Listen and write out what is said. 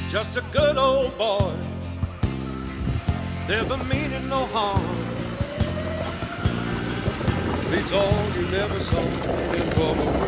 just a good old boy, never meaning no harm. Beats all you never saw in trouble.